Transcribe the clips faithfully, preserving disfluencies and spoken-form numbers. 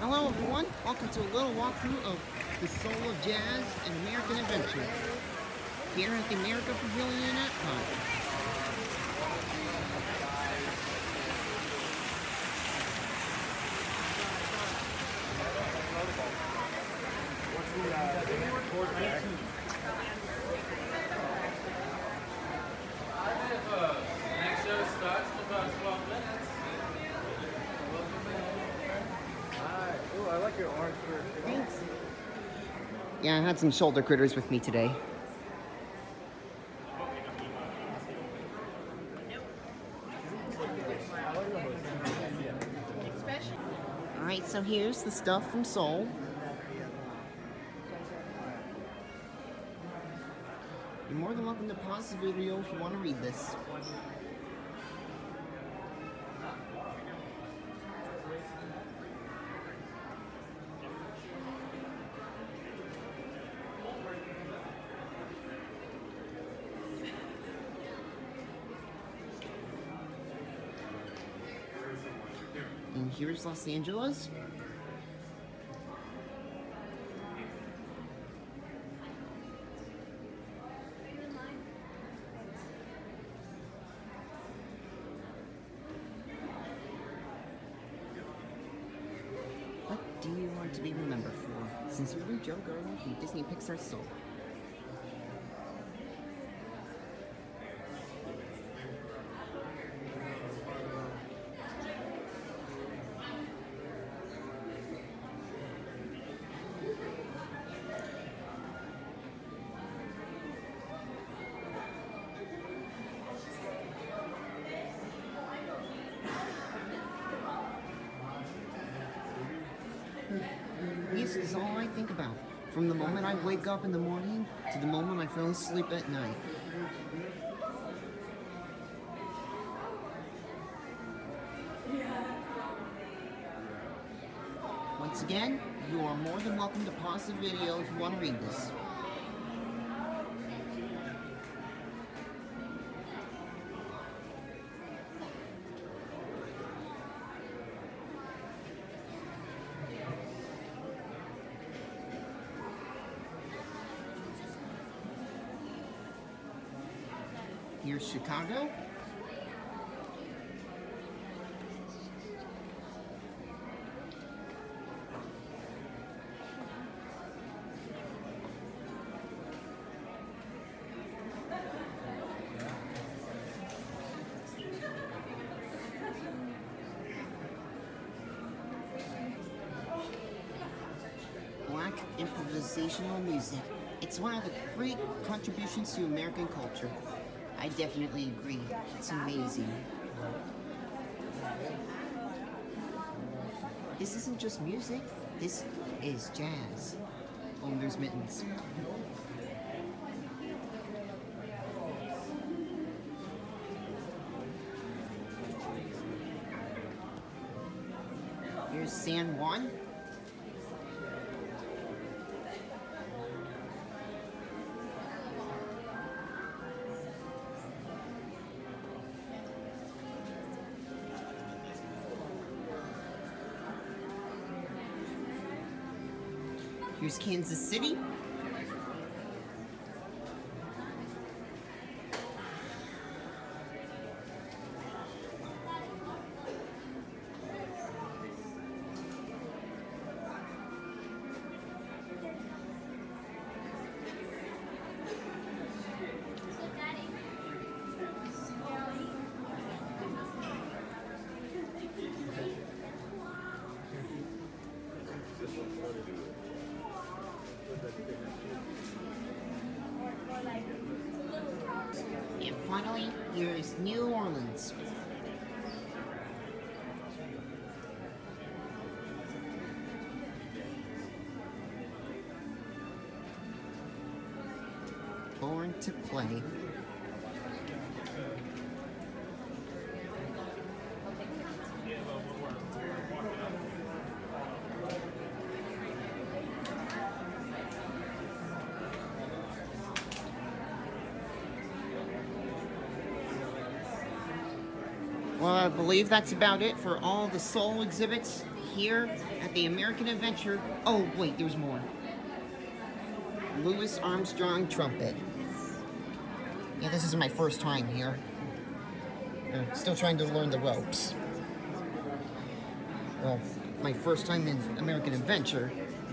Hello everyone, welcome to a little walkthrough of the Soul of Jazz and American Adventure here at the America Pavilion in Epcot. Next show starts in about twelve minutes. Oh, I like your orange shirt. Thanks. Yeah, I had some shoulder critters with me today. Alright, so here's the stuff from Soul. You're more than welcome to pause the video if you want to read this. And here's Los Angeles. What do you want to be remembered for? Sincerely, Joe Garland from Disney Pixar Soul. Music is all I think about, from the moment I wake up in the morning to the moment I fall asleep at night. Once again, you are more than welcome to pause the video if you want to read this. Here's Chicago. Black improvisational music. It's one of the great contributions to American culture. I definitely agree. It's amazing. This isn't just music. This is jazz. Oh, there's Mittens. Here's San Juan. Here's Kansas City. And finally, here's New Orleans. Born to Play. Well, I believe that's about it for all the Soul exhibits here at the American Adventure. Oh, wait, there's more. Louis Armstrong trumpet. Yeah, this is my first time here. I'm still trying to learn the ropes. Well, my first time in American Adventure.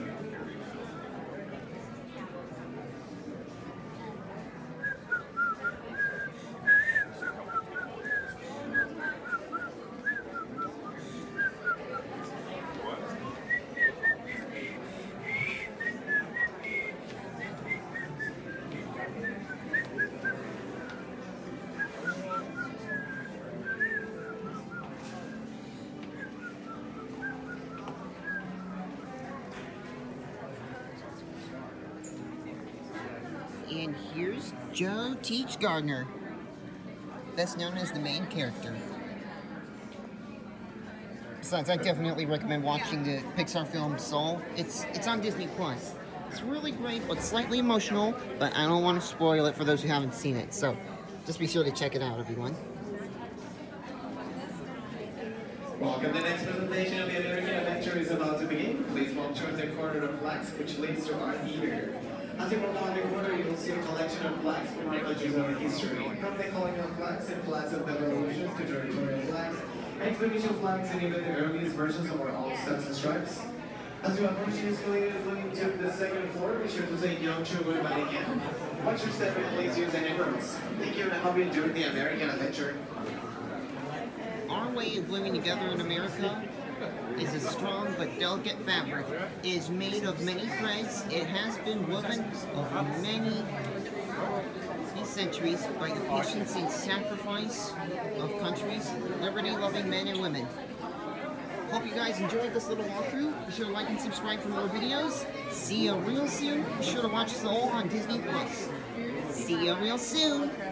And here's Joe Teach Gardner, best known as the main character. Besides, I definitely recommend watching the Pixar film Soul. It's it's on Disney Plus. It's really great, but slightly emotional, but I don't want to spoil it for those who haven't seen it. So just be sure to check it out, everyone. Welcome. The next presentation of the American Adventure is about to begin. Please walk towards the corner of flags, which leads to our theater. As you walk down the corner, you will see a collection of flags from our country's own history. From the colonial flags and flags of the revolutions to territorial flags, expedition flags, and even the earliest versions of our own stars and stripes. As you approach the escalators leading to the second floor, be sure to say young children by the hand. Watch your step and please use the handrails. Thank you and I hope you enjoyed the American Adventure. Our way of living together in America is a strong but delicate fabric. It is made of many threads. It has been woven over many, many centuries by the patience and sacrifice of countries, liberty-loving men and women. Hope you guys enjoyed this little walkthrough. Be sure to like and subscribe for more videos. See you real soon. Be sure to watch Soul on Disney Plus. See you real soon.